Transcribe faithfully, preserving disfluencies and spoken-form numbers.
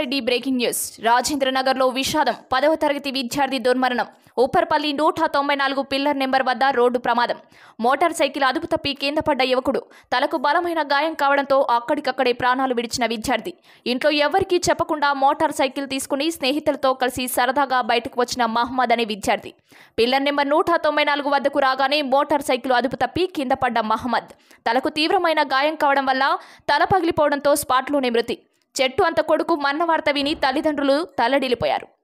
Reddy breaking news. రాజేంద్రనగర్లో విషాదం. పదవ తరగతి విద్యార్థి దుర్మరణం. ఉప్పర్పల్లి నూట తొంభై నాలుగు పిల్లర్ నెంబర్ వద్ద రోడ్డు ప్రమాదం. మోటార్ సైకిల్ అదుపు తప్పి కింద పడ్డ యువకుడు. తలకు బలమైన గాయం కావడంతో అక్కడికక్కడే ప్రాణాలు విడిచిన విద్యార్థి. ఇంట్లో ఎవరికీ చెప్పకుండా మోటార్ సైకిల్ తీసుకుని స్నేహితులతో కలిసి సరదాగా బయటకు వచ్చిన మహమ్మద్ అనే విద్యార్థి. పిల్లర్ నెంబర్ నూట తొంభై నాలుగు వద్దకు రాగానే మోటార్ సైకిల్ అదుపు తప్పి కింద పడ్డ మహమ్మద్. తలకు తీవ్రమైన గాయం కావడం వల్ల తల పగిలిపోవడంతో స్పాట్లోనే మృతి. చెట్టు అంత కొడుకు మన్న వార్త విని తల్లిదండ్రులు తల్లడిల్లిపోయారు.